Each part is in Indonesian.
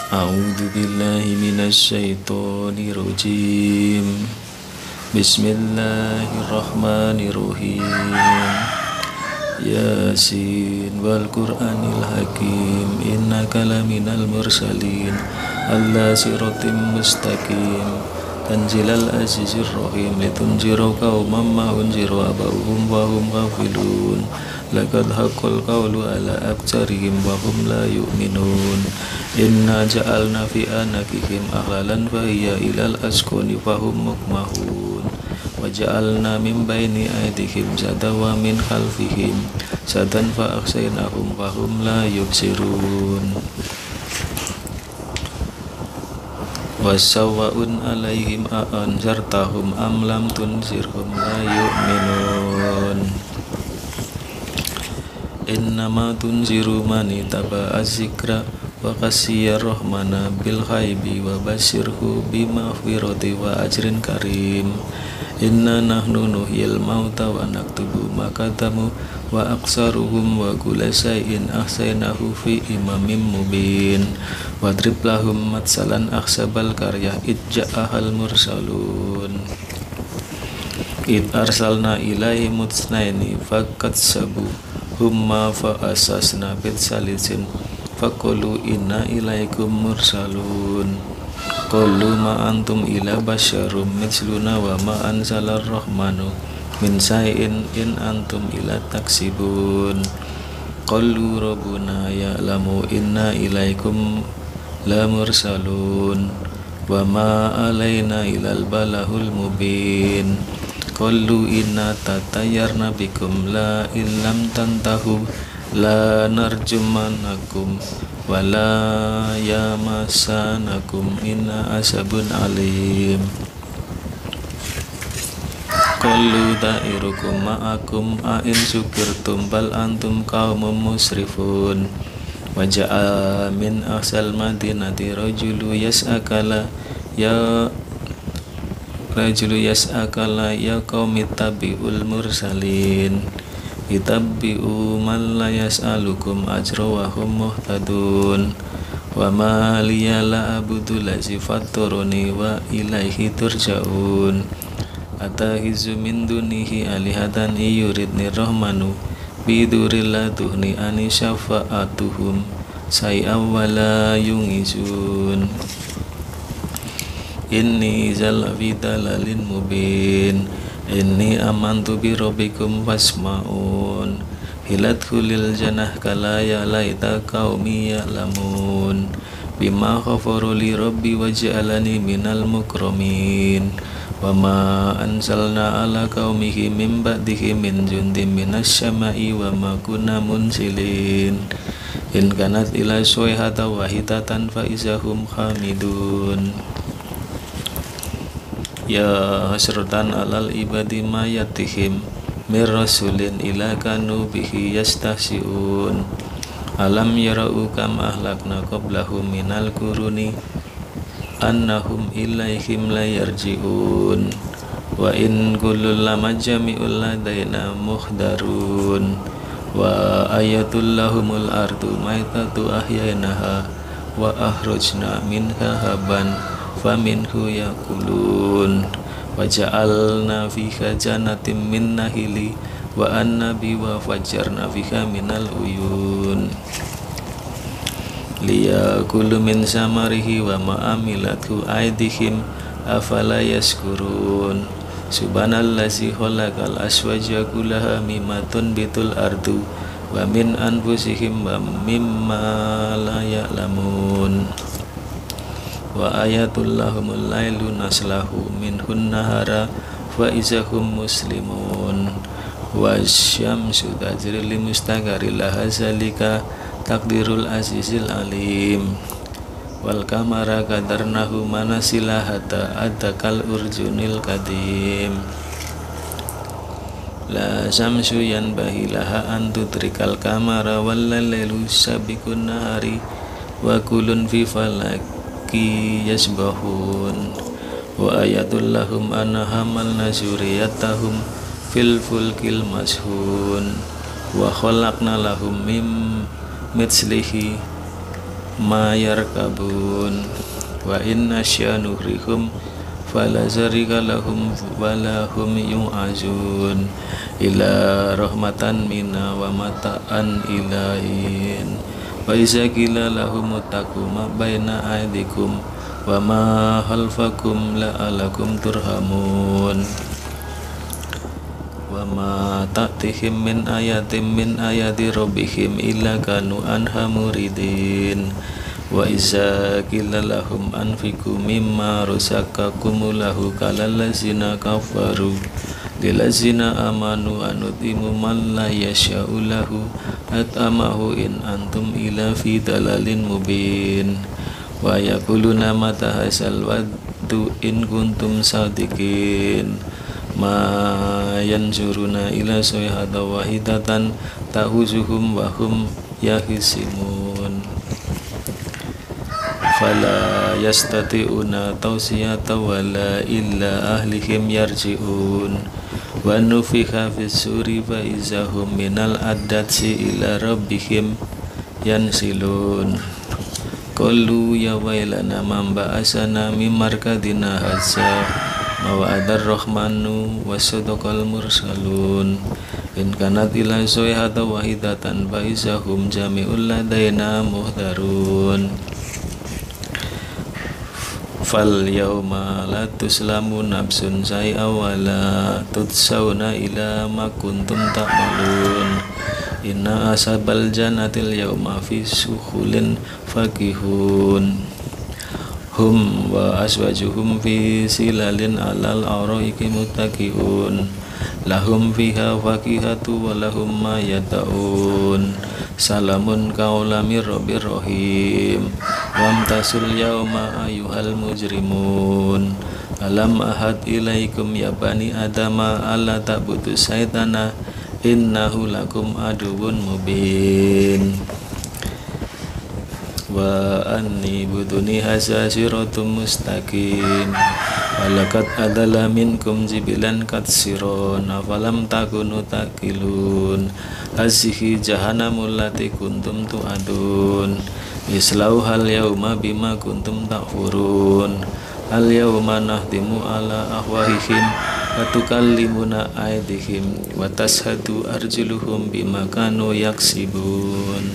A'udzu billahi minasyaitonir rajim. Bismillahirrahmanirrahim. Yasin wal Qur'anil hakim innaka laminal mursalin ala siratim mustaqim tanzilal azizir rahim litunzira qauman ma unzira abahum wa hum ghafilun laqad haqqal qawlu ala aktsarihim wa hum la yu'minun inna ja'alna fi anakihim aghlalan fa hiya ilal asqani fa hum mukmahun wa ja'alna min baini aydihim sada wa min khalfihim sadan fa aghsaynahum fa hum la yubsirun wasawa'un alaihim a anzartahum am lam tunzirhum la yu'minun innama tunziru man ittaba az-zikra wa khasyiya rahmana bil ghaibi wa basyirhu bimaghfirati wa ajrin karim inna nahnu nuhyil mauta wa naktubu ma qaddamu wa aqsaruhum wa kulla shay'in ahsaynahu fi imamin mubin wadrib lahum matsalan akhsabal qaryah idja'ahal mursalun id arsalna ilaihi mutsnaini fakatsabu humma fa asasna bil salisin faqulu inna ilaikum mursalun qalu ma antum ila basyarum mitsluna wa ma anzalar rahmanu min sayin in antum ila taksibun qalu rabbuna ya'lamu inna ilaikum la mursalun wa ma alaina ilal balahul mubin qalu inna tatayyarna bikum la illam tantahu la narjumanakum wala yamasanakum inna asabun alim qalu da'irukum ma'akum a'in syukirtum bal antum qaumun musrifun waja'a min aksal madinati rajulu yas'akala ya qaumi tabi'ul mursalin itabbi'u man la yas'alukum ajra wa hum muhtadun wa ma liya la abudu lazi fatturuni wa ilaihi turja'un atahizu min dunihi alihatan iyuridni rahmanu biduril la tuhni ani syafa'atuhum say'aw wa la yungizun inni zalafi dalalin mubin inni amantu bi rabbikum fasma'un hilat khulil janah kala ya laita qaumi ya'lamun bima ghafaru li rabbi waj'alani minal mukramin wa ma anzalna ala qaumihi min ba'dihi min jundin minas syama'i wa ma kunna munsilin in kanat ila suwayhata wahidatan fa izahum hamidun ya hasratan alal ibadi ma yatihim mir rasulin ila kanu bihi yastahsiun alam yarau kam ahlakna qablahum minal quruni annahum ilaihim la yarji'un wa in kullul lama jami'ul ladaina muhdarun wa ayatul lahumul ardu maitatu ahyainaha wa ahrajna minha haban faminhu yakulun wa ja'alna fiha jannatin min nahili wa annabi wa fajjarna fiha minal uyun liyakulu min samarihi wa ma amilathu aydihim afala yaskurun subhanallazi khalaqal aswaja kullaha mimma tunbitul ardu wa min anfusihim wa mimma la ya'lamun wa ayatul lahumul lailu naslahu minhun nahara wa izahum muslimun wa syamsu tajri li mustaqarri laha zalika takdirul azizil alim wal kamara qadarnahu manasila hatta adakal urjunil qadim la syamsu yanbahi laha an tudrikal kamara wal lailu sabiqun nahari wa kullun fi falaki yasbahun wa ayatul lahum anna hamalna zuriyatahum fil fulkil mashhun wa khalaqna lahum mim mitslihi ma yarkabun wa inna syanuhrihum fala zarika lahum walahum yu'azun ila rahmatan minna wa mata'an ilahin wa iza qila lahum uttaqu ma baina aydikum wa ma khalfakum la'alakum turhamun wa ma ta'tihim min ayatin min ayati rabbihim illa kanu anha muridin wa iza qila lahum anfiqu mimma razaqakumullahu kalal ladzina kafaru lilladzina amanu anutimu man la yasha'u lahu at'amahu in antum ila fi dalalin mubin wa yaquluna mata hasal waddu in kuntum sadiqin ma yanzuruna ila sayhata wahidatan tahuzuhum wa hum yahisimun fala yastati'una tawsiyata wala illa ahlihim yarji'un wa nufikha fis-suri fa izahum minal adatsi ila rabbihim yansilun qalu ya wailana man ba'asana mim markadina hadza mawa'adar rahmanu wa sadaqal mursalun in kanat ila sayhata wahidatan fa izahum jami'ul ladaina muhdarun fal yauma la tuslamu nafsun syai'a wa la tutsawna ila ma kuntum ta'malun inna ashabal jannatil yauma fi sukhulin fakihun hum wa aswajuhum fi silalin alal araiki muttaqiun lahum fiha fakihatu wa lahum ma yata'un salamun qaulam rabbir rahim wamtasul yauma ayyuhal mujrimun alam ahad ilaikum ya bani adama alla ta'budu syaitana innahu lakum aduwwun mubin wa anni buduni hadza siratum mustaqim walakat adala minkum jibilan katsiron afalam takunu takilun hazihi jahannamul lati kuntum tu'adun islauhal yauma bima kuntum takfurun al yauma nahtimu ala ahwahihim wa tukallimuna aydihim wa tashhadu arjuluhum bima kanu yaksibun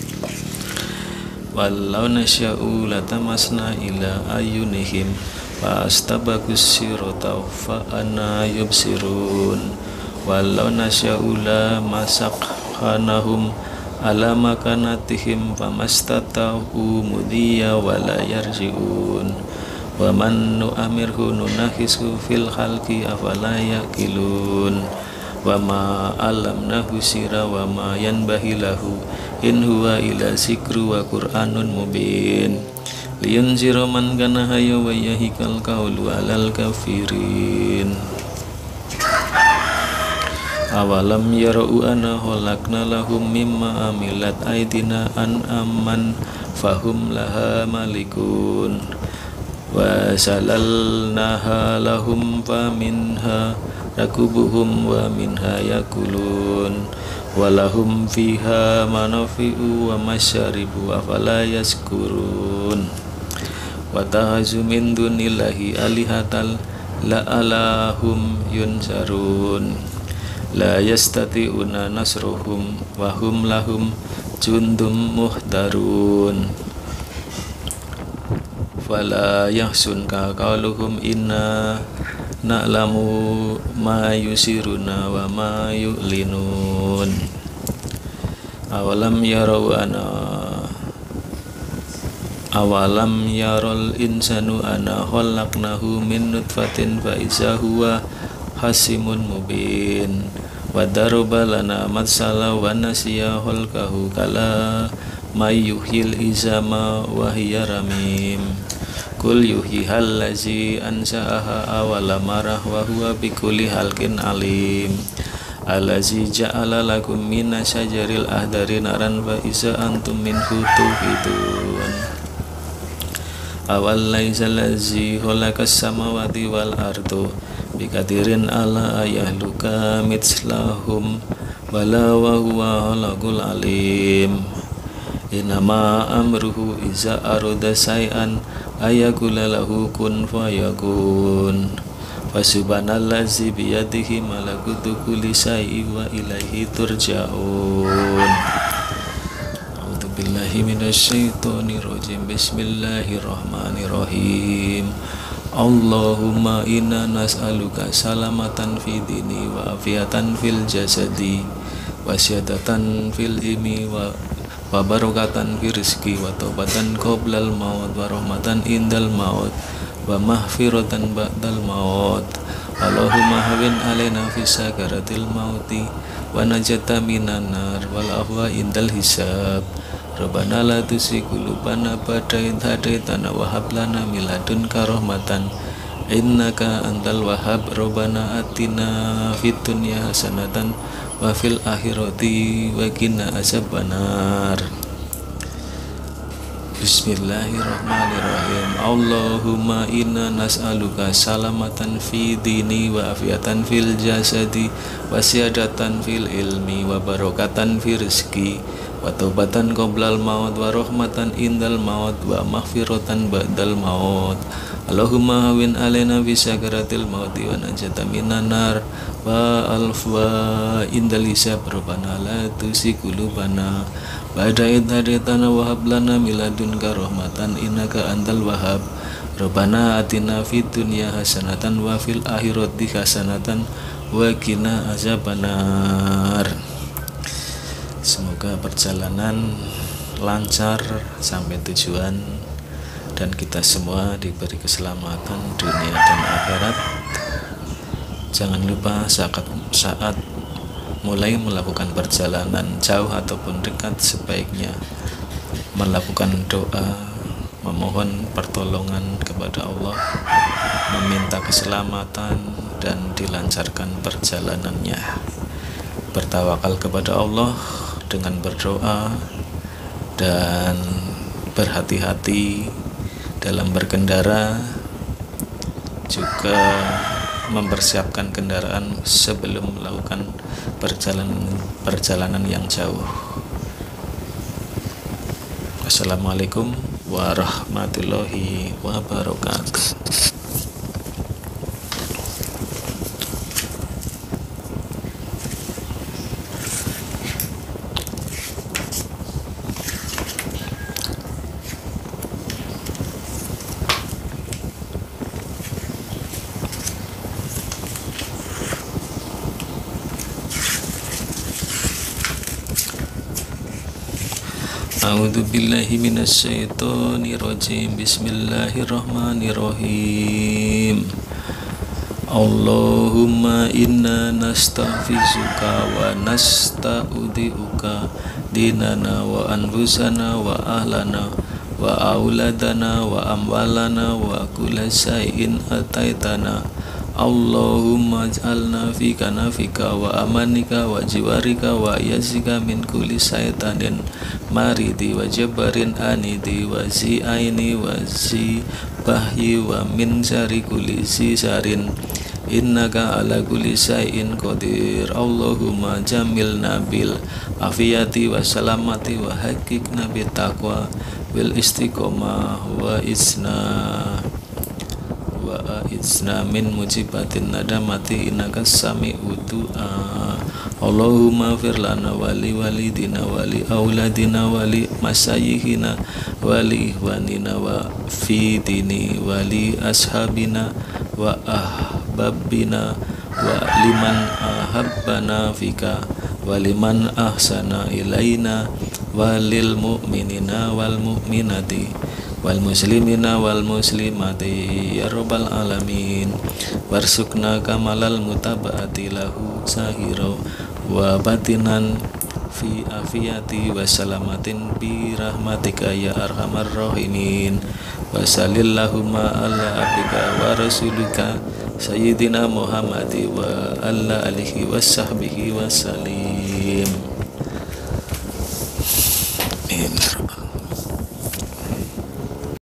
walau nasya'u latamasna ila ayunihim fa astabagus sirata fa ana yubsirun walau nasya'u la masakhanahum ala makanatihim famastata'u mudiya wala yarji'un wa man nu'amirhu nunahisu fil khalqi afala yaqilun wa ma alamnahu sira wa ma yanbahi lahu in huwa ila zikru wa qur'anun mubin liyunzira man kana hayya wa yahikal qawlu alal kafirin awalam yarau anna khalaqna lahum mimma amilat aydina an amman fahum laha malikun wa salalnaha lahum faminha rakubuhum wa minha yakulun walahum fiha manafi'u wa masyaribu afala yazkurun wa tahazu min dunillahi alihatal la'alahum yunsarun la yastati'una nasruhum wa hum lahum jundum muhdarun fala yahsunka qauluhum inna na'lamu ma yusiruna wa ma yu'linun awalam yarol insanu ana khalaqnahu min nutfatin fa iza huwa hasimun mubin wa daraba lana matsala wa nasiya khalqahu kala may yuhyil izama wa hiya ramim kul yuhihal lazi ansa'aha awala marah wa huwa bikulli halkin alim alazi ja'ala lakum mina syajaril ahdari naran wa isa antum minhu tuhidun awal laisa lazi khalakas samawati wal ardu bikadirin ala ayahluka mitslahum bala wa huwa halakul alim Innama amruhu iza arada say'an ayakula lahu kun fayakun. Fasubhanallazi biyadihi malakutu kulli syai'in wa ilaihi turja'un. A'udzubillahi minasyaitonirrajim. Bismillahirrahmanirrahim. Allahumma inna nas'aluka salamatan fi dini wa afiatan fil jasadi wa syadatan fil imi wa barakatan fi rizki wa taubatan qoblal maut wa rahmatan indal maut wa mahfiratan ba'dal maut. Allahumma hawin alaina fi sakaratil mauti wa najata minan nar wal afwa indal hisab. Rabbana la tuzigh qulubana ba'da idh hadaitana wa hab lana min ladunka rahmatan innaka antal wahhab. Rabbana atina fid dunya hasanatan wa fil akhirati wa qina azabannar. Bismillahirrahmanirrahim. Allahumma inna nas'aluka salamatan fi dini wa afiatan fil jasadi wa siyadatan fil ilmi wa barakatan fi rizki wa taubatan qoblal maut wa rahmatan indal maut wa maghfiratan ba'dal maut. Allahumma hawin alaina bi sakaratil mauti wa najata minan nar wa alfa indal hisab. Rabbana la tuzigh qulubana ba'da idh hadaitana wa hab lana min ladunka rahmatan innaka antal wahhab. Rabbana atina fid dunya hasanatan wa fil akhirati hasanatan wa qina azabannar. Semoga perjalanan lancar sampai tujuan dan kita semua diberi keselamatan dunia dan akhirat. Jangan lupa saat mulai melakukan perjalanan jauh ataupun dekat sebaiknya melakukan doa, memohon pertolongan kepada Allah, meminta keselamatan dan dilancarkan perjalanannya. Bertawakal kepada Allah dengan berdoa dan berhati-hati dalam berkendara, juga mempersiapkan kendaraan sebelum melakukan perjalanan yang jauh. Wassalamualaikum warahmatullahi wabarakatuh. A'udzu billahi minasyaitonir rajim. Bismillahirrahmanirrahim. Allahumma inna nastaghfiruka wa nasta'udziuka dinana wa anfusana wa ahlana wa auladana wa amwalana wa kulla syai'in ataitana. Allahumma ij'alna fi kanafika wa amanika wa jiwarika wa yazika min kulli syaitanin maridi wa jabarin anidi wa zi aini wa zi bahyi wa min syarri kulli zi sarin innaka ala kulli syai'in qadir. Allahumma jamilna bil afiyati wa salamati wa haqiqna bit taqwa bil istiqomah wa isna min mujibatin nadamati innaka sami'ud du'a. Allahumma fir lana wali walidina wali auladina wali masayyihina wali ihwanina wa fi dini wali ashabina wa ahbabina wa liman ahabbana fika wa liman ahsana ilaina walil mu'minina wal mu'minati wal muslimina wal muslimati ya rabbal alamin. Warsukna kamalal mutaba'ati lahu sahiro wa batinan fi afiyati wa salamatin bi rahmatika ya arhamar rahimin. Wa salillahumma ala abdika wa rasulika sayyidina Muhammadi wa ala alihi wa sahbihi wa salim.